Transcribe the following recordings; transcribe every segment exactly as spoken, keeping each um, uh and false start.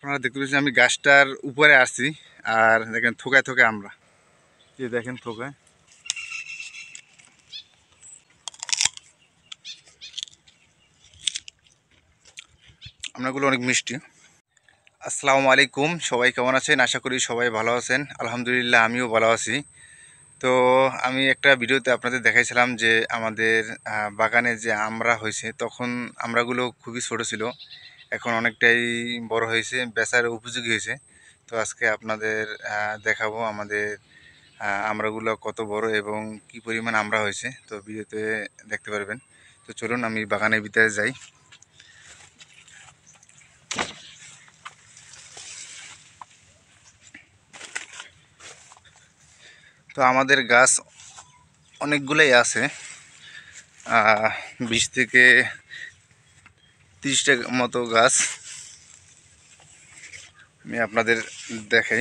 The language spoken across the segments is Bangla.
আপনারা দেখতে পাচ্ছেন আমি গাছটার উপরে আসছি আর দেখেন থোকায় থোকায় আমরা এই দেখেন থোকায় আমরাগুলো অনেক মিষ্টি। আসসালামু আলাইকুম, সবাই কেমন আছেন? আশা করি সবাই ভালো আছেন। আলহামদুলিল্লাহ আমিও ভালো আছি। তো আমি একটা ভিডিওতে আপনাদের দেখাইছিলাম যে আমাদের আহ, বাগানে যে আমড়া হয়েছে তখন আমড়াগুলো খুবই ছোট ছিল, এখন অনেকটাই বড় হয়েছে, বেচার উপযোগী হয়েছে। তো আজকে আপনাদের আহ, দেখাবো আমাদের আহ, আমড়াগুলো কত বড় এবং কি পরিমাণ আমড়া হয়েছে, তো ভিডিওতে দেখতে পারবেন। তো চলুন আমি বাগানের ভিতরে যাই। তো আমাদের গাছ অনেকগুলোই আছে, বিশ থেকে তিরিশটা মতো গাছ আমি আপনাদের দেখাই।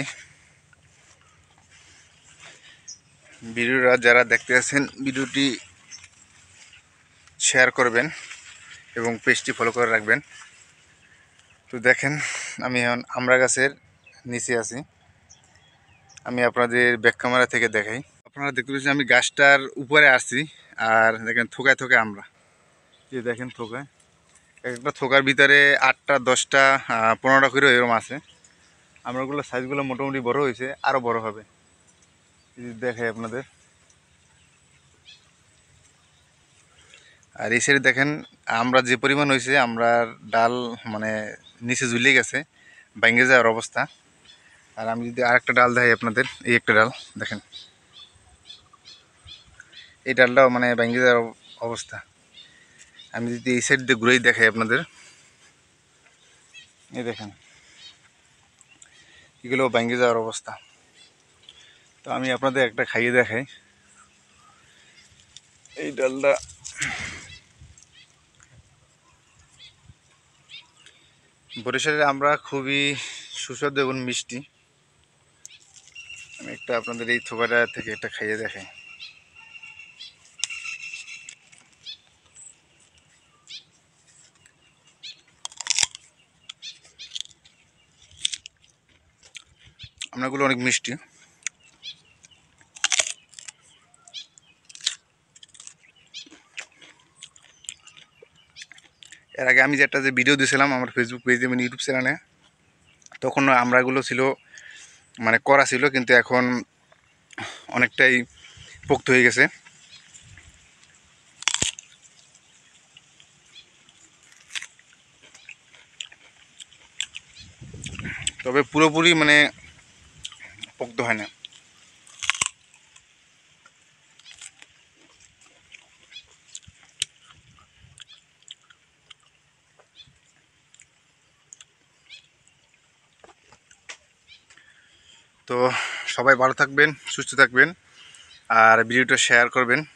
ভিডিওটা যারা দেখতে আছেন ভিডিওটি শেয়ার করবেন এবং পেজটি ফলো করে রাখবেন। তো দেখেন আমি এখন আমড়া গাছের নিচে আছি, আমি আপনাদের ব্যাক ক্যামেরা থেকে দেখাই। আপনারা দেখতে পাচ্ছেন আমি গাছটার উপরে আসছি আর দেখেন থোকায় থোকায় আমরা যে দেখেন থোকায় একটা থোকার ভিতরে আটটা দশটা পনেরোটা করে এরকম আছে। আমরাগুলো সাইজগুলো মোটামুটি বড় হয়েছে, আরও বড় হবে দেখাই আপনাদের। আর এই সাইডে দেখেন আমরা যে পরিমাণ হয়েছে, আমরা ডাল মানে নিচে ঝুলে গেছে, ভেঙে যাওয়ার অবস্থা। আর আমি যদি আরেকটা ডাল দেখাই আপনাদের, এই একটা ডাল দেখেন, এই ডালটাও মানে ভেঙে যাওয়ার অবস্থা। আমি যদি এই সাইড দিয়ে ঘুরেই দেখাই আপনাদের, এই দেখেন এগুলো ভেঙে যাওয়ার অবস্থা। তো আমি আপনাদের একটা খাইয়ে দেখাই এই ডালটা। বরিশালের আমরা খুবই সুস্বাদু এবং মিষ্টি। আমি একটা আপনাদের এই থোকাটা থেকে একটা খাইয়ে দেখাই। আমরাগুলো অনেক মিষ্টি। এর আগে আমি যে একটা যে ভিডিও দিয়েছিলাম আমার ফেসবুক পেজে এবং ইউটিউব চ্যানেলে, তখন আমড়াগুলো ছিল মানে করা ছিল, কিন্তু এখন অনেকটাই পোক্ত হয়ে গেছে। তবে পুরোপুরি মানে পোক্ত হয় না। তো সবাই ভালো থাকবেন, সুস্থ থাকবেন আর ভিডিওটা শেয়ার করবেন।